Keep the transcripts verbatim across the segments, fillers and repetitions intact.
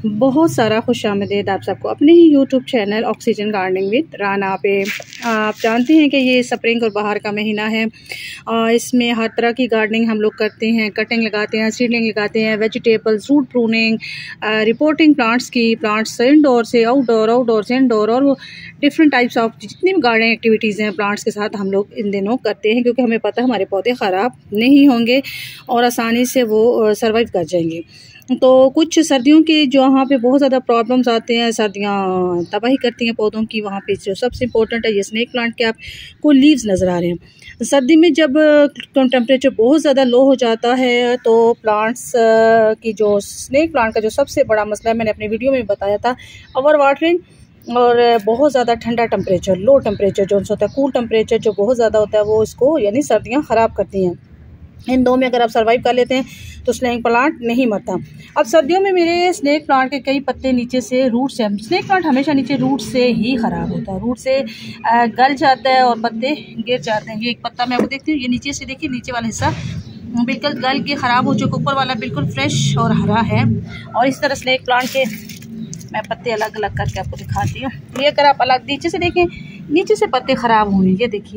बहुत सारा खुशामदीद आप सबको अपने ही YouTube channel oxygen gardening with Rana पे। आप जानते हैं कि ये स्प्रिंग और बाहर का महीना है और इसमें हर तरह की गार्डनिंग हम लोग करते हैं। कटिंग लगाते हैं, सीडलिंग लगाते हैं, vegetables, root pruning, repotting plants की, प्लांट्स इंडोर से आउटडोर, आउटडोर से इंडोर, और वो डिफरेंट टाइप्स ऑफ जितनी भी गार्डनिंग एक्टिविटीज़ हैं प्लांट्स के साथ हम लोग इन दिनों करते हैं, क्योंकि हमें पता है हमारे पौधे ख़राब नहीं होंगे और आसानी से वो सर्वाइव कर जाएंगे। तो कुछ सर्दियों के जहाँ पे बहुत ज़्यादा प्रॉब्लम्स आते हैं, सर्दियाँ तबाही करती हैं पौधों की, वहाँ पे जो सबसे इम्पोर्टेंट है ये स्नेक प्लांट के आपको लीव्स नज़र आ रहे हैं। सर्दी में जब टेम्परेचर बहुत ज़्यादा लो हो जाता है तो प्लांट्स की जो स्नेक प्लांट का जो सबसे बड़ा मसला है, मैंने अपनी वीडियो में बताया था, ओवर वाटरिंग और बहुत ज़्यादा ठंडा टेम्परेचर, लो टेम्परेचर जो होता है, कूल टेम्परेचर जो बहुत ज़्यादा होता है, वो इसको यानी सर्दियाँ ख़राब करती हैं। इन दो में अगर आप सर्वाइव कर लेते हैं तो स्नेक प्लांट नहीं मरता। अब सर्दियों में मेरे स्नेक प्लांट के कई पत्ते नीचे से रूट से, स्नेक प्लांट हमेशा नीचे रूट से ही ख़राब होता है, रूट से गल जाता है और पत्ते गिर जाते हैं। ये एक पत्ता मैं आपको देखती हूँ, ये नीचे से देखिए, नीचे वाला हिस्सा बिल्कुल गल के ख़राब हो चुका, ऊपर वाला बिल्कुल फ्रेश और हरा है। और इस तरह स्नेक प्लांट के मैं पत्ते अलग अलग करके आपको दिखाती हूँ। ये अगर आप अलग नीचे से देखें, नीचे से पत्ते ख़राब हुए, ये देखिए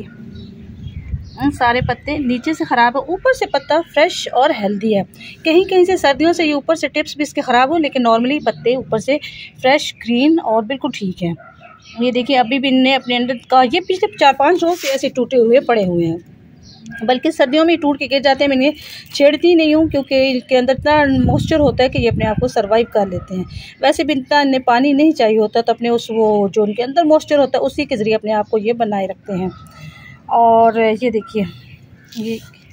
सारे पत्ते नीचे से ख़राब है, ऊपर से पत्ता फ्रेश और हेल्दी है। कहीं कहीं से सर्दियों से ये ऊपर से टिप्स भी इसके ख़राब हो, लेकिन नॉर्मली पत्ते ऊपर से फ्रेश, ग्रीन और बिल्कुल ठीक है। ये देखिए अभी भी इनने अपने अंदर का, ये पिछले चार पाँच रोज से ऐसे टूटे हुए पड़े हुए हैं, बल्कि सर्दियों में टूट के गिर जाते हैं। मैं इन्हें छेड़ती नहीं हूँ क्योंकि इनके अंदर इतना मॉइस्चर होता है कि ये अपने आप को सर्वाइव कर लेते हैं। वैसे भी इतना इन्हें पानी नहीं चाहिए होता, तो अपने उस वो जो उनके अंदर मॉइस्चर होता है उसी के ज़रिए अपने आप को ये बनाए रखते हैं। और ये देखिए ये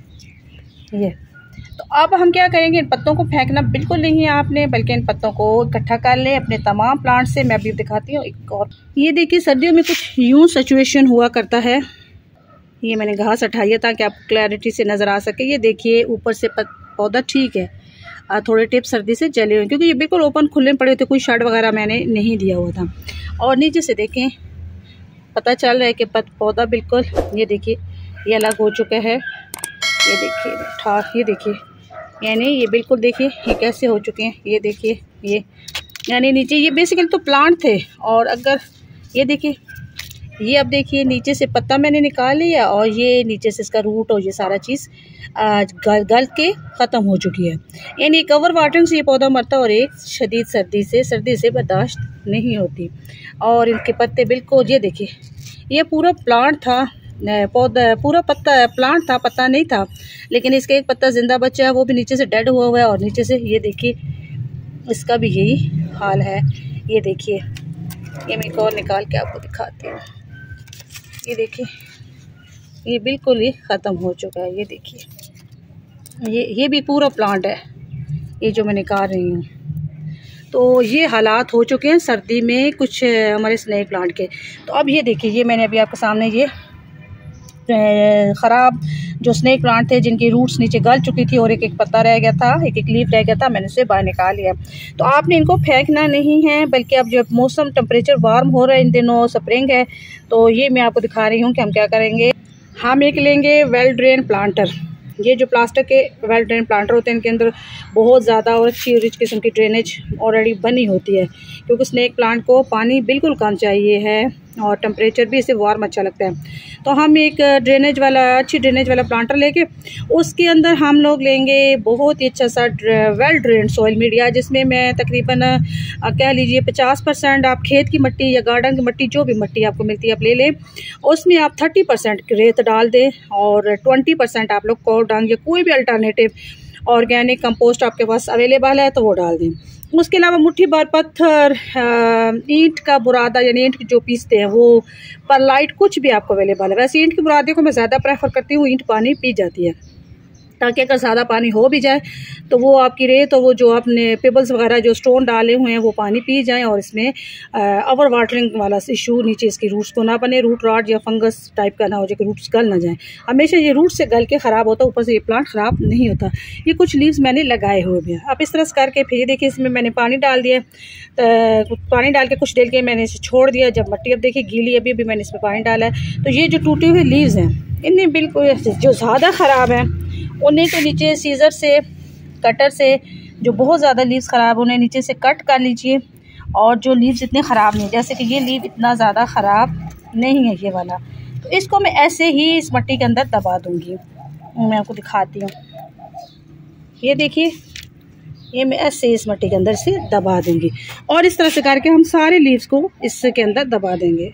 ये तो अब हम क्या करेंगे, इन पत्तों को फेंकना बिल्कुल नहीं है आपने, बल्कि इन पत्तों को इकट्ठा कर लें अपने तमाम प्लांट से। मैं अभी दिखाती हूँ एक और। ये देखिए सर्दियों में कुछ यूँ सिचुएशन हुआ करता है। ये मैंने घास हटाई ताकि आपको क्लैरिटी से नज़र आ सके। ये देखिए ऊपर से पौधा ठीक है, थोड़े टिप सर्दी से जले हुए, क्योंकि ये बिल्कुल ओपन खुले पड़े थे, कोई शर्ट वगैरह मैंने नहीं दिया हुआ था। और नीचे से देखें पता चल रहा है कि पौधा बिल्कुल, ये देखिए ये अलग हो चुका है, ये देखिए ठाक, ये देखिए यानी ये बिल्कुल देखिए ये कैसे हो चुके हैं, ये देखिए ये यानी नीचे ये बेसिकली तो प्लांट थे। और अगर ये देखिए ये अब देखिए नीचे से पत्ता मैंने निकाल लिया और ये नीचे से इसका रूट और ये सारा चीज़ गल गल के ख़त्म हो चुकी है। यानी एक ओवर वाटरिंग से ये पौधा मरता और एक शदीद सर्दी से सर्दी से बर्दाश्त नहीं होती। और इनके पत्ते बिल्कुल, ये देखिए ये पूरा प्लांट था, पौधा पूरा पत्ता प्लांट था, पत्ता नहीं था, लेकिन इसका एक पत्ता ज़िंदा बचा है, वो भी नीचे से डेड हुआ हुआ है। और नीचे से ये देखिए इसका भी यही हाल है। ये देखिए ये मैं एक और निकाल के आपको दिखाती हूँ। ये देखिए ये बिल्कुल ही ख़त्म हो चुका है। ये देखिए ये ये भी पूरा प्लांट है, ये जो मैं निकाल रही हूँ। तो ये हालात हो चुके हैं सर्दी में कुछ हमारे स्नेक प्लांट के। तो अब ये देखिए ये मैंने अभी आपके सामने ये ख़राब जो स्नेक प्लांट थे जिनकी रूट्स नीचे गल चुकी थी और एक एक पत्ता रह गया था, एक एक लीफ रह गया था, मैंने उसे बाहर निकाल लिया। तो आपने इनको फेंकना नहीं है, बल्कि अब जब मौसम टेम्परेचर वार्म हो रहा है, इन दिनों स्प्रिंग है, तो ये मैं आपको दिखा रही हूँ कि हम क्या करेंगे। हम एक लेंगे वेल ड्रेन प्लांटर। ये जो प्लास्टिक के वेल ड्रेन प्लांटर होते हैं इनके अंदर बहुत ज़्यादा और अच्छी रिच किस्म की ड्रेनेज ऑलरेडी बनी होती है, क्योंकि स्नेक प्लांट को पानी बिल्कुल कम चाहिए है और टेम्परेचर भी इसे वार्म अच्छा लगता है। तो हम एक ड्रेनेज वाला अच्छी ड्रेनेज वाला प्लांटर लेके उसके अंदर हम लोग लेंगे बहुत ही अच्छा सा वेल ड्रेन सॉइल मीडिया, जिसमें मैं तकरीबन कह लीजिए पचास परसेंट आप खेत की मिट्टी या गार्डन की मिट्टी, जो भी मिट्टी आपको मिलती है आप ले लें, उसमें आप थर्टी परसेंट रेत डाल दें और ट्वेंटी परसेंट आप लोग कोर डंग या कोई भी अल्टरनेटिव ऑर्गेनिक कंपोस्ट आपके पास अवेलेबल है तो वो डाल दें। उसके अलावा मुट्ठी भर पत्थर, ईंट का बुरादा यानी ईंट जो पीसते हैं वो, परलाइट, कुछ भी आपको अवेलेबल है। वैसे ईंट के बुरादे को मैं ज़्यादा प्रेफर करती हूँ, ईंट पानी पी जाती है, ताकि अगर ज़्यादा पानी हो भी जाए तो वो आपकी रेत और वो जो आपने पेबल्स वगैरह जो स्टोन डाले हुए हैं वो पानी पी जाएं और इसमें ओवर वाटरिंग वाला इशू नीचे इसकी रूट्स को ना बने, रूट रॉट या फंगस टाइप का ना हो जाए कि रूट्स गल ना जाएं। हमेशा ये रूट से गल के ख़राब होता है, ऊपर से ये प्लांट ख़राब नहीं होता। ये कुछ लीव्स मैंने लगाए हुए भी हैं। अब इस तरह से करके फिर ये देखिए इसमें मैंने पानी डाल दिया, तो पानी डाल के कुछ देर के मैंने इसे छोड़ दिया। जब मिट्टी अब देखिए गीली, अभी अभी मैंने इसमें पानी डाला है, तो ये जो टूटे हुए लीव्स हैं इन्हें बिल्कुल जो ज़्यादा ख़राब है उन्हें तो नीचे सीज़र से, कटर से जो बहुत ज़्यादा लीव्स ख़राब उन्हें नीचे से कट कर लीजिए, और जो लीव्स इतने ख़राब नहीं, जैसे कि ये लीव इतना ज़्यादा ख़राब नहीं है ये वाला, तो इसको मैं ऐसे ही इस मिट्टी के अंदर दबा दूँगी। मैं आपको दिखाती हूँ, ये देखिए, ये मैं ऐसे इस मिट्टी के अंदर से दबा दूँगी, और इस तरह से करके हम सारे लीव्स को इसके अंदर दबा देंगे।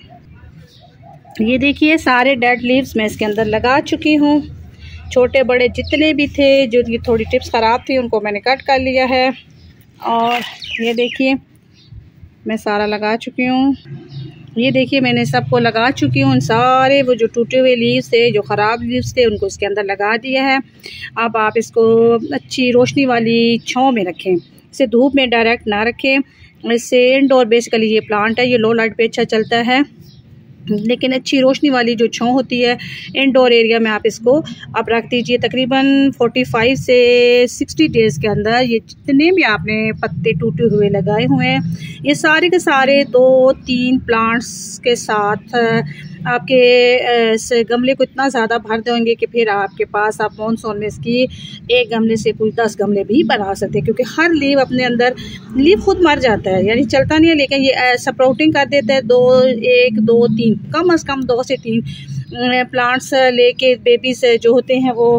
ये देखिए सारे डेड लीव्स मैं इसके अंदर लगा चुकी हूँ। छोटे बड़े जितने भी थे, जो ये थोड़ी टिप्स ख़राब थी, उनको मैंने कट कर लिया है। और ये देखिए मैं सारा लगा चुकी हूँ। ये देखिए मैंने सबको लगा चुकी हूँ, सारे वो जो टूटे हुए लीव्स थे, जो ख़राब लीव्स थे, उनको इसके अंदर लगा दिया है। अब आप इसको अच्छी रोशनी वाली छांव में रखें, इसे धूप में डायरेक्ट ना रखें। इससे इंडोर बेसिकली ये प्लांट है, ये लो लाइट पे अच्छा चलता है, लेकिन अच्छी रोशनी वाली जो छांव होती है इंडोर एरिया में आप इसको आप रख दीजिए। तकरीबन पैंतालीस से साठ डेज़ के अंदर ये जितने भी आपने पत्ते टूटे हुए लगाए हुए हैं, ये सारे के सारे दो तीन प्लांट्स के साथ आपके इस गमले को इतना ज़्यादा भर देंगे कि फिर आपके पास आप मॉनसून में इसकी एक गमले से कुछ दस गमले भी बना सकते हैं, क्योंकि हर लीव अपने अंदर, लीव खुद मर जाता है, यानी चलता नहीं है, लेकिन ये स्प्राउटिंग कर देता है। दो एक दो तीन कम अज़ कम दो से तीन प्लांट्स लेके बेबीज जो होते हैं वो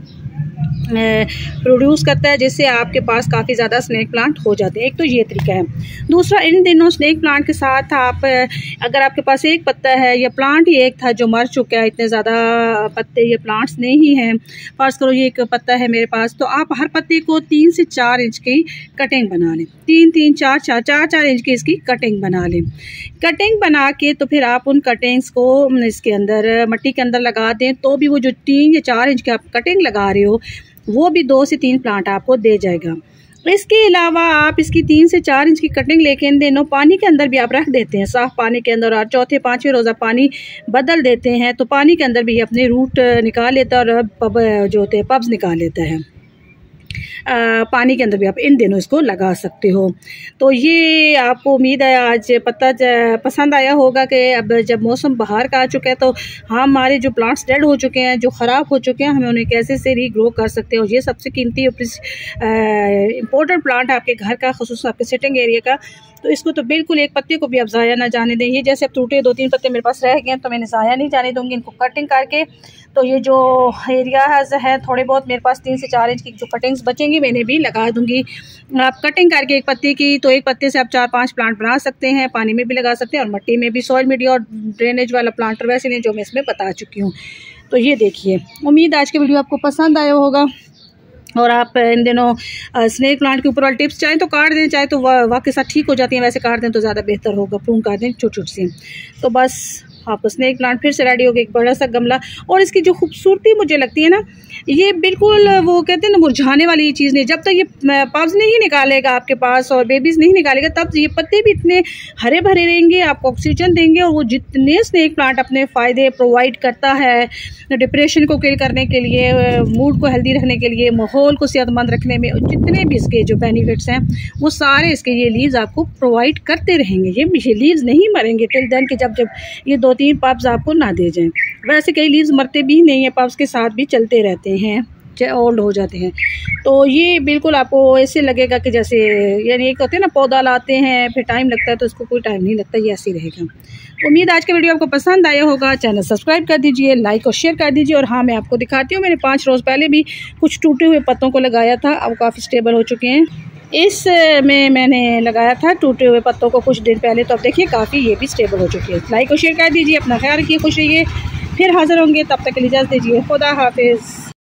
प्रोड्यूस करता है, जिससे आपके पास काफ़ी ज़्यादा स्नेक प्लांट हो जाते हैं। एक तो ये तरीका है। दूसरा, इन दिनों स्नेक प्लांट के साथ आप अगर आपके पास एक पत्ता है या प्लांट ही एक था जो मर चुका है, इतने ज़्यादा पत्ते ये प्लांट्स नहीं हैं, फर्ज करो ये एक पत्ता है मेरे पास, तो आप हर पत्ते को तीन से चार इंच की कटिंग बना लें, तीन तीन चार चार चार चार इंच की इसकी कटिंग बना लें। कटिंग बना के तो फिर आप उन कटिंग्स को इसके अंदर मिट्टी के अंदर लगा दें, तो भी वो जो तीन या चार इंच की आप कटिंग लगा रहे हो वो भी दो से तीन प्लांट आपको दे जाएगा। इसके अलावा आप इसकी तीन से चार इंच की कटिंग लेके इन दिनों पानी के अंदर भी आप रख देते हैं, साफ पानी के अंदर, और चौथे पाँचवें रोज़ा पानी बदल देते हैं, तो पानी के अंदर भी अपने रूट निकाल लेता है और पब जो होते हैं पब्स निकाल लेता है। आ, पानी के अंदर भी आप इन दिनों इसको लगा सकते हो। तो ये आपको उम्मीद है आज पता पसंद आया होगा कि अब जब मौसम बाहर का आ चुका है, तो हमारे जो प्लांट्स डेड हो चुके हैं, जो ख़राब हो चुके हैं, हमें उन्हें कैसे से रीग्रो कर सकते हैं। और ये सबसे कीमती और इम्पोर्टेंट प्लांट है आपके घर का, ख़ुसूस आपके सिटिंग एरिया का, तो इसको तो बिल्कुल एक पत्ते को भी आप ज़ाया ना जाने दें। ये जैसे अब टूटे दो तीन पत्ते मेरे पास रह गए हैं, तो मैंने ज़ाया नहीं जाने दूँगी, इनको कटिंग करके। तो ये जो एरिया है थोड़े बहुत मेरे पास तीन से चार इंच की जो कटिंग्स बचेंगी मैंने भी लगा दूंगी। आप कटिंग करके एक पत्ते की, तो एक पत्ते से आप चार पांच प्लांट बना सकते हैं, पानी में भी लगा सकते हैं और मिट्टी में भी। सॉइल मीडिया और ड्रेनेज वाला प्लांटर वैसे नहीं जो मैं इसमें बता चुकी हूँ। तो ये देखिए, उम्मीद आज के वीडियो आपको पसंद आया होगा, और आप इन दिनों स्नेक प्लांट के ऊपर वाली टिप्स चाहें तो काट दें, चाहे तो वाकई साथ ठीक हो जाती हैं, वैसे काट दें तो ज़्यादा बेहतर होगा, प्रून काट दें छोटी छोटी सी। तो बस आपको स्नेक प्लांट फिर से रेडी हो गया, एक बड़ा सा गमला। और इसकी जो खूबसूरती मुझे लगती है ना, ये बिल्कुल वो कहते हैं ना मुरझाने वाली चीज़ नहीं। जब तक ये पब्स नहीं निकालेगा आपके पास और बेबीज़ नहीं निकालेगा, तब ये पत्ते भी इतने हरे भरे रहेंगे, आपको ऑक्सीजन देंगे। और वो जितने स्नेक प्लांट अपने फ़ायदे प्रोवाइड करता है, डिप्रेशन को किल करने के लिए, मूड को हेल्दी रखने के लिए, माहौल को सेहतमंद रखने में, जितने भी इसके जो बेनिफिट्स हैं वो सारे इसके ये लीव्स आपको प्रोवाइड करते रहेंगे। ये ये लीव्स नहीं मरेंगे टिल देन कि जब जब ये दो तीन पब्स आपको ना दे जाएं। वैसे कई लीव्स मरते भी नहीं है, पब्स के साथ भी चलते रहते हैं, ओल्ड हो जाते हैं। तो ये बिल्कुल आपको ऐसे लगेगा कि जैसे, यानी एक होते हैं ना पौधा लाते हैं फिर टाइम लगता है, तो इसको कोई टाइम नहीं लगता, ये ऐसे ही रहेगा। उम्मीद आज का वीडियो आपको पसंद आया होगा। चैनल सब्सक्राइब कर दीजिए, लाइक और शेयर कर दीजिए। और हाँ, मैं आपको दिखाती हूँ, मैंने पाँच रोज़ पहले भी कुछ टूटे हुए पत्तों को लगाया था, अब काफ़ी स्टेबल हो चुके हैं। इस में मैंने लगाया था टूटे हुए पत्तों को कुछ दिन पहले, तो अब देखिए काफ़ी ये भी स्टेबल हो चुकी है। लाइक और शेयर कर दीजिए, अपना ख्याल रखिए, खुश रहिए, फिर हाजिर होंगे, तब तक के लिए इजाज़त दीजिए। खुदा हाफिज़।